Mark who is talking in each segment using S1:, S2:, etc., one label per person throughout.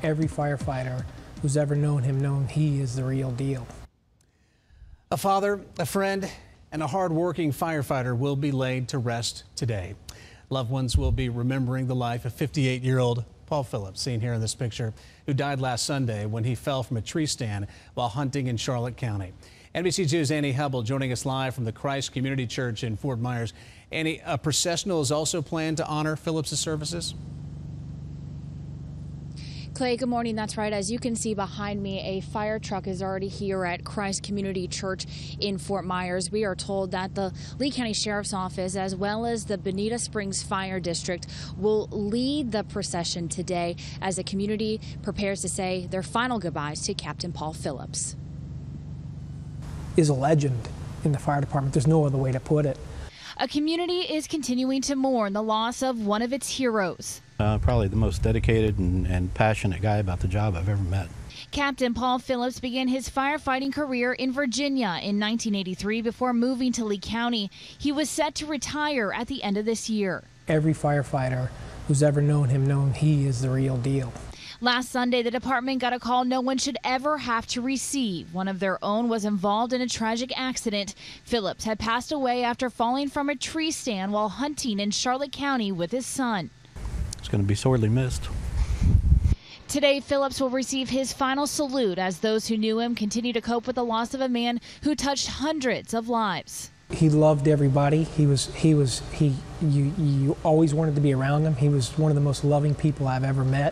S1: Every firefighter who's ever known him he is the real deal.
S2: A father, a friend, and a hard-working firefighter will be laid to rest today. Loved ones will be remembering the life of 58-year-old Paul Phillips, seen here in this picture, who died last Sunday when he fell from a tree stand while hunting in Charlotte County. NBC2's Annie Hubble joining us live from the Christ Community Church in Fort Myers. Annie, a processional is also planned to honor Phillips' services?
S3: Clay, good morning. That's right. As you can see behind me, a fire truck is already here at Christ Community Church in Fort Myers. We are told that the Lee County Sheriff's Office, as well as the Bonita Springs Fire District, will lead the procession today as the community prepares to say their final goodbyes to Captain Paul Phillips.
S1: Is a legend in the fire department. There's no other way to put it.
S3: A community is continuing to mourn the loss of one of its heroes.
S4: Probably the most dedicated and passionate guy about the job I've ever met.
S3: Captain Paul Phillips began his firefighting career in Virginia in 1983 before moving to Lee County. He was set to retire at the end of this year.
S1: Every firefighter who's ever known him he is the real deal.
S3: Last Sunday, the department got a call no one should ever have to receive. One of their own was involved in a tragic accident. Phillips had passed away after falling from a tree stand while hunting in Charlotte County with his son.
S4: It's going to be sorely missed.
S3: Today, Phillips will receive his final salute as those who knew him continue to cope with the loss of a man who touched hundreds of lives.
S1: He loved everybody. You always wanted to be around him. He was one of the most loving people I've ever met.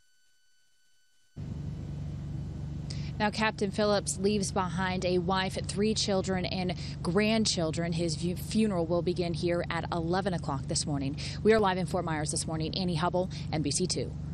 S3: Now, Captain Phillips leaves behind a wife, 3 children, and grandchildren. His funeral will begin here at 11 o'clock this morning. We are live in Fort Myers this morning. Annie Hubble, NBC2.